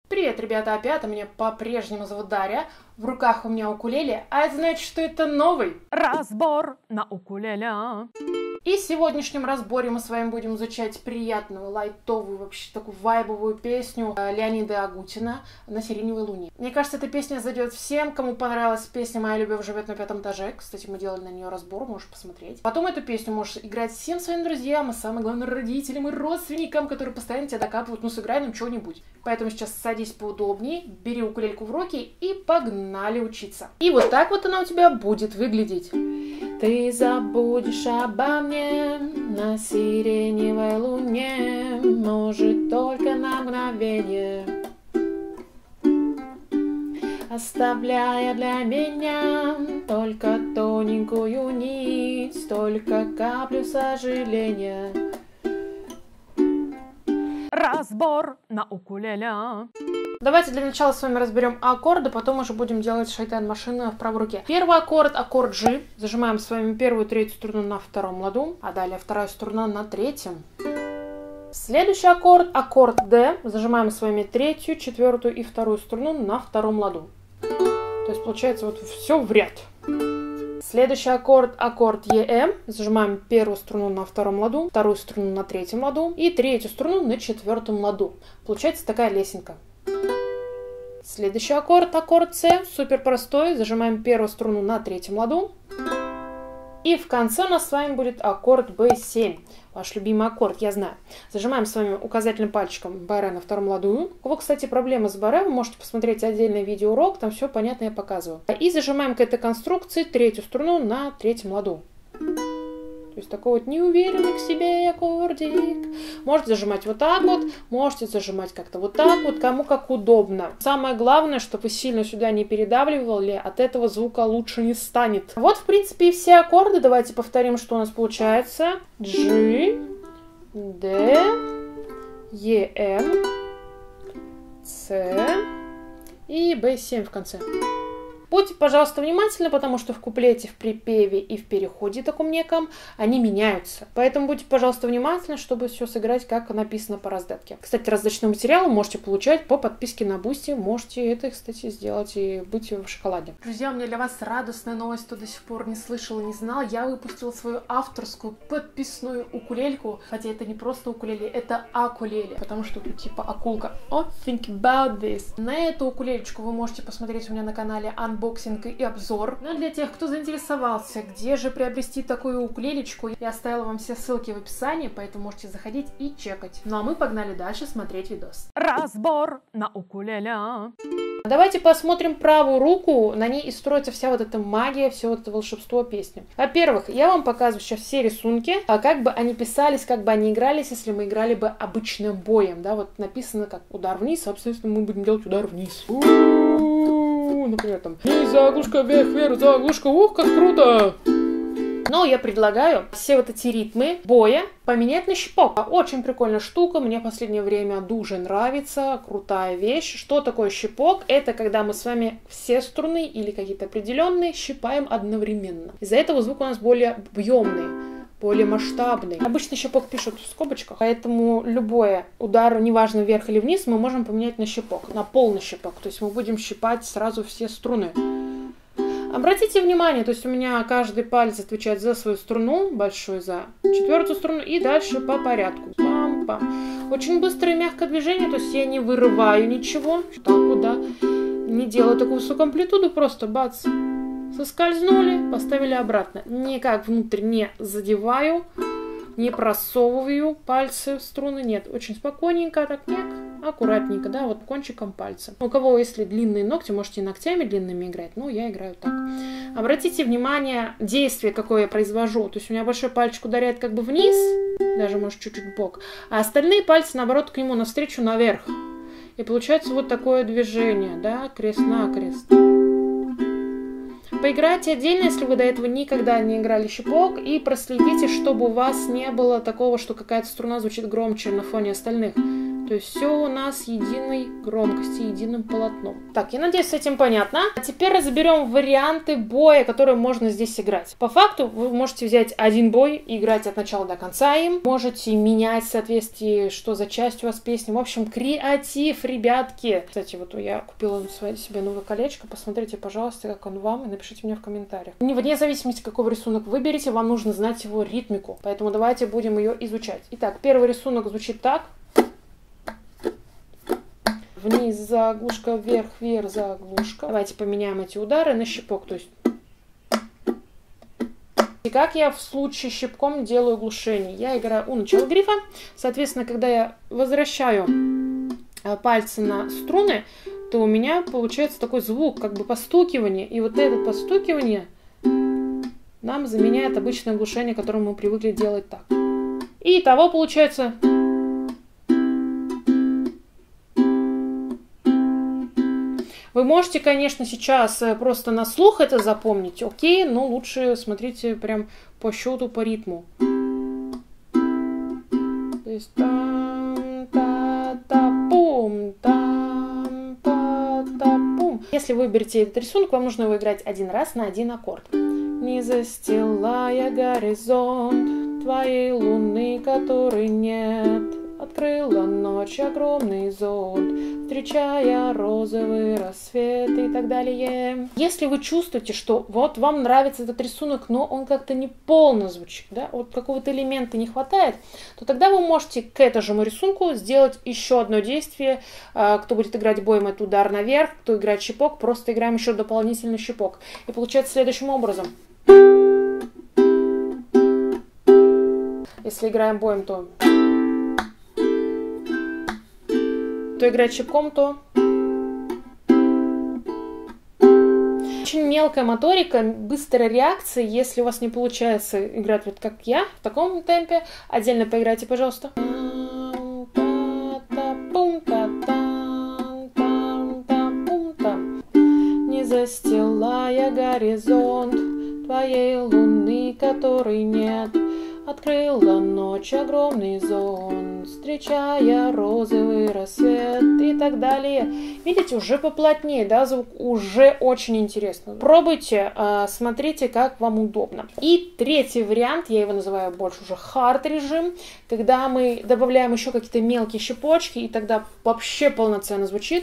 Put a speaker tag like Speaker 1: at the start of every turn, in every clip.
Speaker 1: Привет, ребята, опять, меня по-прежнему зовут Дарья, в руках у меня укулеле, а это значит, что это новый
Speaker 2: разбор на укулеле.
Speaker 1: И в сегодняшнем разборе мы с вами будем изучать приятную, лайтовую, вообще такую вайбовую песню Леонида Агутина «На сиреневой луне». Мне кажется, эта песня зайдет всем, кому понравилась песня «Моя любовь живет на 5 этаже». Кстати, мы делали на нее разбор, можешь посмотреть. Потом эту песню можешь играть всем своим друзьям, и самое главное, родителям и родственникам, которые постоянно тебя докапывают, ну сыграй нам что-нибудь. Поэтому сейчас садись поудобнее, бери укулельку в руки и погнали учиться. И вот так вот она у тебя будет выглядеть. Ты забудешь обо мне на сиреневой луне, может, только на мгновение, оставляя для меня только тоненькую нить, только каплю сожаления.
Speaker 2: Разбор на укулеле.
Speaker 1: Давайте для начала с вами разберем аккорды, потом уже будем делать шайтан-машину в правой руке. Первый аккорд, аккорд G. Зажимаем с вами первую и третью струну на втором ладу, а далее вторая струна на третьем. Следующий аккорд, аккорд D. Зажимаем с вами третью, четвертую и вторую струну на втором ладу. То есть получается вот все в ряд. Следующий аккорд, аккорд EM. Зажимаем первую струну на втором ладу, вторую струну на третьем ладу и третью струну на четвертом ладу. Получается такая лесенка. Следующий аккорд, аккорд С, супер простой. Зажимаем первую струну на третьем ладу. И в конце у нас с вами будет аккорд B7. Ваш любимый аккорд, я знаю. Зажимаем с вами указательным пальчиком баре на втором ладу. У кого, кстати, проблемы с баре, вы можете посмотреть отдельный видеоурок, там все понятно я показываю. И зажимаем к этой конструкции третью струну на третьем ладу. То есть такой вот неуверенный к себе аккордик. Можете зажимать вот так вот, можете зажимать как-то вот так вот, кому как удобно. Самое главное, чтобы вы сильно сюда не передавливали, от этого звука лучше не станет. Вот, в принципе, и все аккорды. Давайте повторим, что у нас получается. G, D, E, M, C и B7 в конце. Будьте, пожалуйста, внимательны, потому что в куплете, в припеве и в переходе таком неком они меняются. Поэтому будьте, пожалуйста, внимательны, чтобы все сыграть, как написано по раздатке. Кстати, раздаточный материал можете получать по подписке на Boosty. Можете это, кстати, сделать и быть в шоколаде. Друзья, у меня для вас радостная новость, кто до сих пор не слышал и не знал. Я выпустила свою авторскую подписную укулельку. Хотя это не просто укулеле, это акулеле. Потому что тут типа акулка. Oh, think about this. На эту укулелечку вы можете посмотреть у меня на канале анбоксинг и обзор. Но для тех, кто заинтересовался, где же приобрести такую укулелечку, я оставила вам все ссылки в описании, поэтому можете заходить и чекать. Ну а мы погнали дальше смотреть видос.
Speaker 2: Разбор на укулеле.
Speaker 1: Давайте посмотрим правую руку, на ней и строится вся вот эта магия, все вот это волшебство песни. Во-первых, я вам показываю сейчас все рисунки, как бы они писались, как бы они игрались, если мы играли бы обычным боем, да, вот написано как удар вниз, а, соответственно, мы будем делать удар вниз. Например, там, вниз, заглушка, вверх, заглушка, ух, как круто! Но я предлагаю все вот эти ритмы боя поменять на щипок. Очень прикольная штука, мне в последнее время дуже нравится, крутая вещь. Что такое щипок? Это когда мы с вами все струны или какие-то определенные щипаем одновременно. Из-за этого звук у нас более объемный, более масштабный. Обычно щипок пишут в скобочках, поэтому любой удар, неважно вверх или вниз, мы можем поменять на щипок, на полный щипок. То есть мы будем щипать сразу все струны. Обратите внимание, то есть у меня каждый палец отвечает за свою струну, большой за четвертую струну, и дальше по порядку. Пам-пам. Очень быстрое и мягкое движение, то есть я не вырываю ничего, так вот, да, не делаю такую высокую амплитуду, просто бац, соскользнули, поставили обратно. Никак внутрь не задеваю, не просовываю пальцы в струны, нет, очень спокойненько, так мяк, аккуратненько, да, вот кончиком пальца. У кого, если длинные ногти, можете и ногтями длинными играть, но я играю так. Обратите внимание, действие, какое я произвожу, то есть у меня большой пальчик ударяет как бы вниз, даже может чуть-чуть в бок, а остальные пальцы, наоборот, к нему навстречу наверх. И получается вот такое движение, да, крест-накрест. Поиграйте отдельно, если вы до этого никогда не играли щипок, и проследите, чтобы у вас не было такого, что какая-то струна звучит громче на фоне остальных. То То есть все у нас единой громкости, единым полотном. Так, я надеюсь, с этим понятно. А теперь разберем варианты боя, которые можно здесь играть. По факту вы можете взять один бой и играть от начала до конца им. Можете менять в соответствии, что за часть у вас песни. В общем, креатив, ребятки. Кстати, вот я купила себе новое колечко. Посмотрите, пожалуйста, как он вам, и напишите мне в комментариях. Вне зависимости, какой рисунок выберете, вам нужно знать его ритмику. Поэтому давайте будем ее изучать. Итак, первый рисунок звучит так. Вниз заглушка, вверх, вверх, заглушка. Давайте поменяем эти удары на щипок. То есть... И как я в случае щипком делаю глушение? Я играю у начала грифа. Соответственно, когда я возвращаю пальцы на струны, то у меня получается такой звук, как бы постукивание. И вот это постукивание нам заменяет обычное глушение, которое мы привыкли делать так. И итого получается... Вы можете, конечно, сейчас просто на слух это запомнить, окей, но лучше смотрите прям по счету, по ритму. То есть там-та-та-пум, там-та-та-пум. Если вы выберете этот рисунок, вам нужно его играть один раз на один аккорд. Не застилая горизонт твоей луны, которой нет. Открыла ночь огромный зонт, встречая розовый рассвет и так далее. Если вы чувствуете, что вот вам нравится этот рисунок, но он как-то не полно звучит, да, вот какого-то элемента не хватает, то тогда вы можете к этому рисунку сделать еще одно действие. Кто будет играть боем, это удар наверх, кто играет щипок, просто играем еще дополнительный щипок. И получается следующим образом. Если играем боем, то играть щипком, то очень мелкая моторика, быстрая реакция. Если у вас не получается играть вот как я, в таком темпе, отдельно поиграйте, пожалуйста. Не застилая горизонт твоей луны, которой нет. Открыла ночь огромный зонт, встречая розовый рассвет и так далее. Видите, уже поплотнее, да, звук уже очень интересно. Пробуйте, смотрите, как вам удобно. И третий вариант, я его называю больше уже хард режим, когда мы добавляем еще какие-то мелкие щипочки, и тогда вообще полноценно звучит.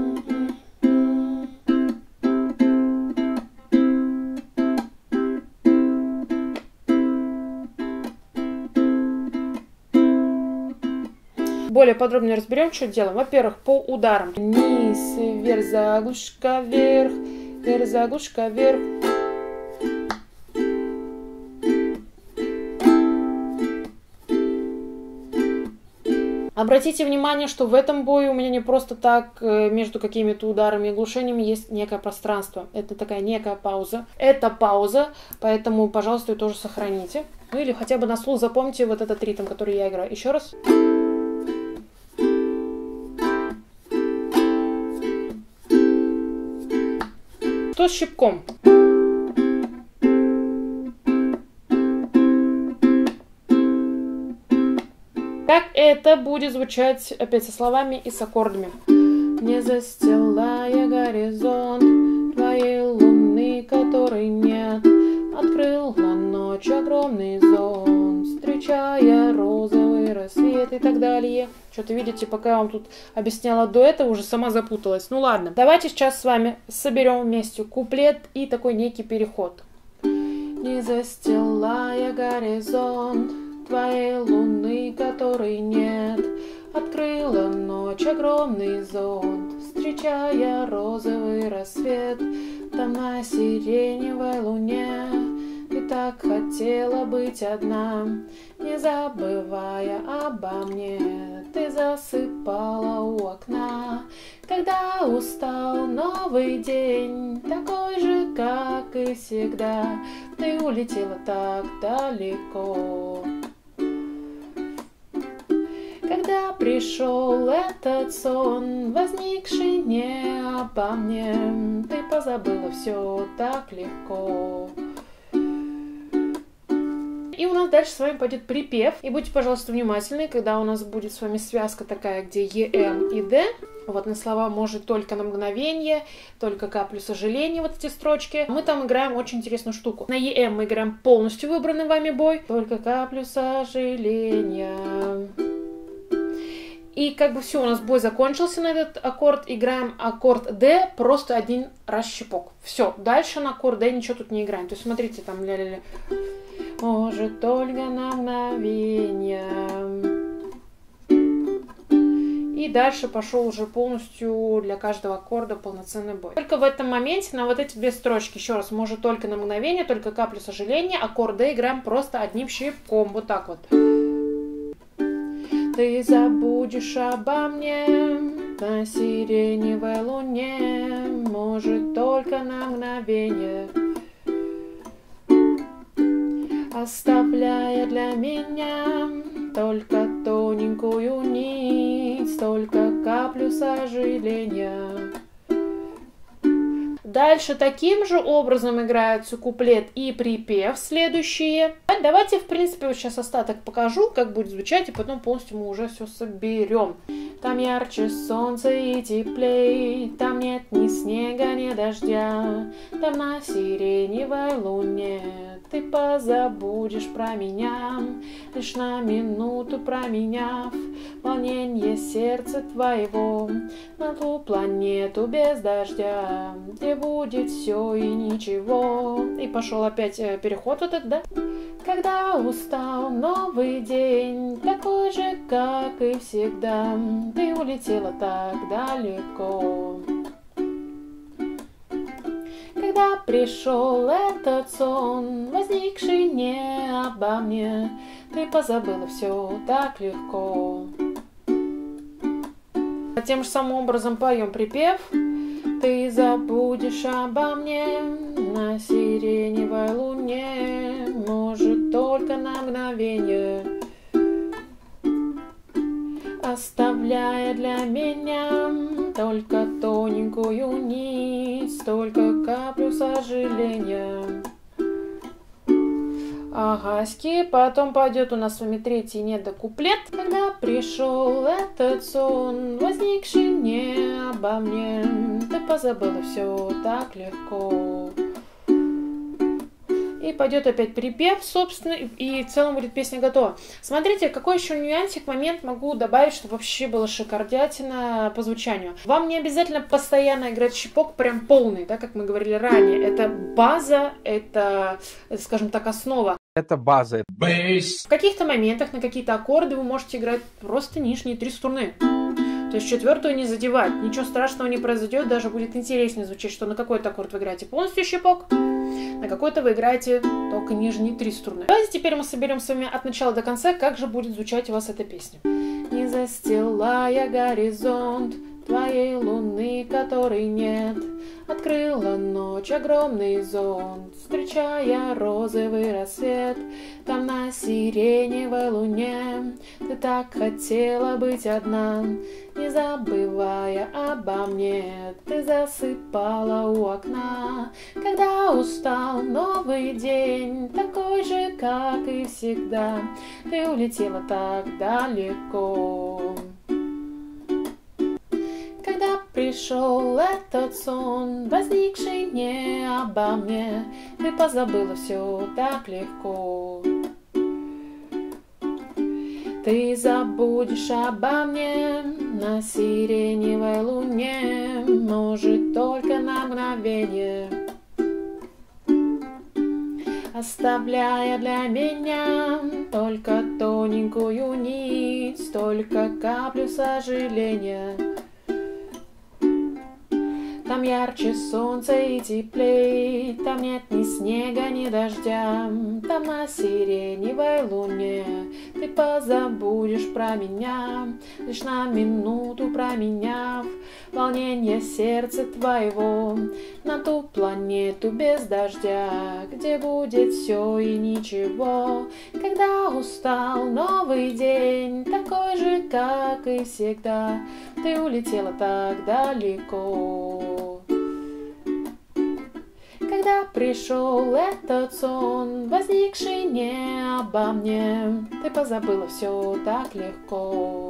Speaker 1: Более подробно разберем, что делаем. Во-первых, по ударам. Вниз, вверх, заглушка, вверх, вверх, заглушка, вверх. Обратите внимание, что в этом бою у меня не просто так между какими-то ударами и глушениями есть некое пространство. Это такая некая пауза. Это пауза, поэтому, пожалуйста, ее тоже сохраните. Ну или хотя бы на слух запомните вот этот ритм, который я играю. Еще раз. Что с щипком? Как это будет звучать опять со словами и с аккордами? Не застилая горизонт твоей луны, которой нет. Открыла ночь огромный зонт, встречая розовый рассвет и так далее. Что-то видите, пока я вам тут объясняла до этого, уже сама запуталась. Ну ладно, давайте сейчас с вами соберем вместе куплет и такой некий переход. Не застилая горизонт твоей луны, которой нет. Открыла ночь огромный зонт, встречая розовый рассвет. Там на сиреневой луне ты так хотела быть одна, не забывая обо мне. Ты засыпала у окна, когда устал новый день, такой же, как и всегда. Ты улетела так далеко. Когда пришел этот сон, возникший не обо мне, ты позабыла все так легко. И у нас дальше с вами пойдет припев. И будьте, пожалуйста, внимательны, когда у нас будет с вами связка такая, где ЕМ и Д. Вот на слова «может только на мгновение», «только каплю сожаления», вот эти строчки. Мы там играем очень интересную штуку. На ЕМ мы играем полностью выбранный вами бой. «Только каплю сожаления». И как бы все, у нас бой закончился на этот аккорд. Играем аккорд D, просто один раз щипок. Все, дальше на аккорд D ничего тут не играем. То есть смотрите, там ля-ля-ля. Может только на мгновение. И дальше пошел уже полностью для каждого аккорда полноценный бой. Только в этом моменте на вот эти две строчки, еще раз, может только на мгновение, только каплю сожаления, аккорд D играем просто одним щипком, вот так вот. Ты забудешь обо мне на сиреневой луне, может только на мгновение, оставляя для меня только тоненькую нить, только каплю сожаления. Дальше таким же образом играются куплет и припев следующие. Давайте, в принципе, вот сейчас остаток покажу, как будет звучать, и потом полностью мы уже все соберем. Там ярче солнце и теплей, там нет ни снега, ни дождя, там на сиреневой луне ты позабудешь про меня, лишь на минуту променяв волнение сердца твоего на ту планету без дождя, где будет все и ничего. И пошел опять переход вот этот, да? Когда устал новый день, такой же, как и всегда, ты улетела так далеко. Когда пришел этот сон, возникший не обо мне, ты позабыла все так легко. Тем же самым образом поем припев. Ты забудешь обо мне на сиреневой луне, может только на мгновение, оставляя для меня только тоненькую нить, только каплю сожаления. Агаськи, потом пойдет у нас с вами третий недокуплет. Когда пришел этот сон, возникший не обо мне, ты позабыла все так легко. И пойдет опять припев, собственно, и в целом будет песня готова. Смотрите, какой еще нюансик, момент могу добавить, чтобы вообще было шикардятина по звучанию. Вам не обязательно постоянно играть щипок прям полный, да, как мы говорили ранее. Это база, это, скажем так, основа.
Speaker 3: Это база.
Speaker 1: В каких-то моментах на какие-то аккорды вы можете играть просто нижние 3 струны. То есть четвертую не задевать. Ничего страшного не произойдет, даже будет интереснее звучать, что на какой-то аккорд вы играете полностью щипок, на какой-то вы играете только нижние 3 струны. Давайте теперь мы соберем с вами от начала до конца, как же будет звучать у вас эта песня. Не застилая горизонт твоей луны, которой нет, открыла ночь огромный зонт, встречая розовый рассвет. Там на сиреневой луне ты так хотела быть одна, не забывая обо мне, ты засыпала у окна. Когда устал новый день, такой же, как и всегда, ты улетела так далеко. Когда пришел этот сон, возникший не обо мне, ты позабыла все так легко. Ты забудешь обо мне на сиреневой луне, может только на мгновение, оставляя для меня только тоненькую нить, только каплю сожаления. Там ярче солнце и теплей, там нет ни снега, ни дождя, там на сиреневой луне ты позабудешь про меня, лишь на минуту променяв волнение сердца твоего на ту планету без дождя, где будет все и ничего. Когда устал новый день, такой же, как и всегда, ты улетела так далеко. Когда Когда пришел этот сон, возникший не обо мне, ты позабыла все так легко.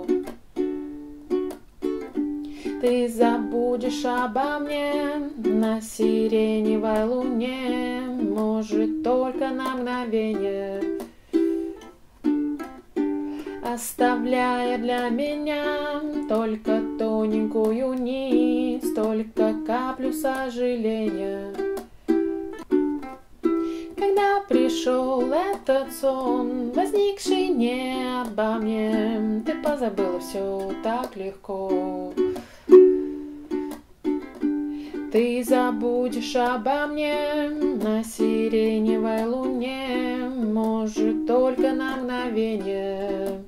Speaker 1: Ты забудешь обо мне на сиреневой луне, может, только на мгновение, оставляя для меня только тоненькую нить, только каплю сожаления. Когда пришел этот сон, возникший не обо мне, ты позабыла все так легко. Ты забудешь обо мне на сиреневой луне, может, только на мгновение,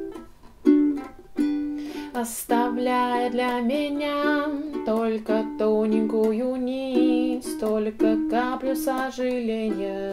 Speaker 1: оставляя для меня только тоненькую нить, только каплю сожаления.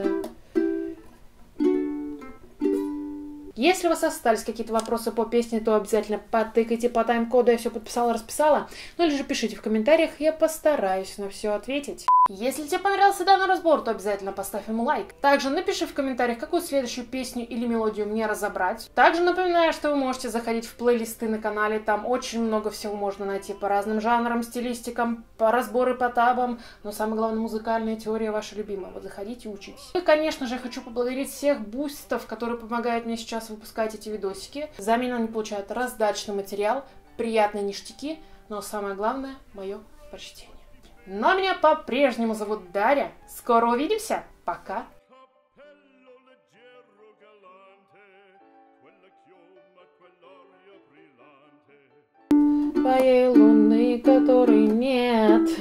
Speaker 1: Если у вас остались какие-то вопросы по песне, то обязательно потыкайте по тайм-коду, я все подписала, расписала. Ну или же пишите в комментариях, я постараюсь на все ответить. Если тебе понравился данный разбор, то обязательно поставь ему лайк. Также напиши в комментариях, какую следующую песню или мелодию мне разобрать. Также напоминаю, что вы можете заходить в плейлисты на канале, там очень много всего можно найти по разным жанрам, стилистикам, по разборы по табам, но самое главное, музыкальная теория ваша любимая. Вот заходите и учитесь. И, конечно же, я хочу поблагодарить всех бустов, которые помогают мне сейчас выпускать эти видосики. Взамен они получают раздачный материал, приятные ништяки, но самое главное, мое почтение. Но меня по-прежнему зовут Дарья. Скоро увидимся. Пока. Твоей луны, которой нет.